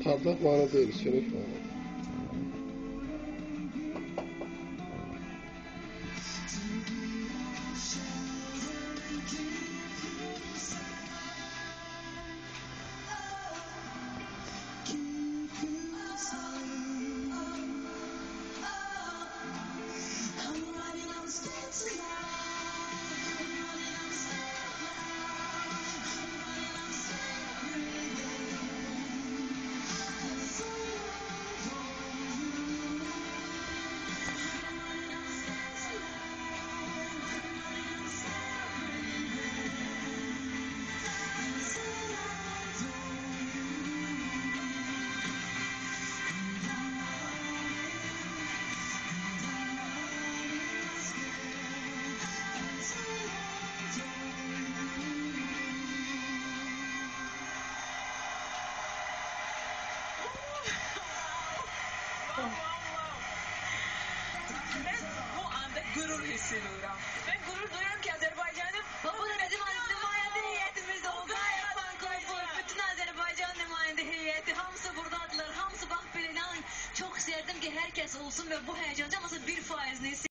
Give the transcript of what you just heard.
Çatlak mana değil, sönük mana. Ben bu anda gurur hissediyorum. Ben gurur duyuyorum ki Azerbaycan'ım. Bu da bizim nümayəndə heyətimizdir. O Qaya Pankoyfur, bütün Azərbaycan nümayəndə heyəti. Hamısı buradadılar. Hamısı bax belə. İnanın, çox istərdim ki, hər kəs olsun və bu həyəcanı olmasa 1%'ni